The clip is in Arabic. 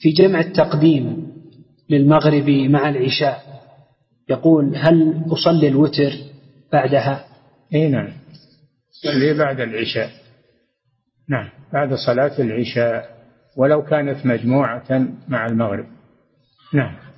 في جمع التقديم للمغرب مع العشاء، يقول: هل أصلي الوتر بعدها؟ نعم، صلي بعد العشاء. نعم، بعد صلاة العشاء، ولو كانت مجموعة مع المغرب. نعم.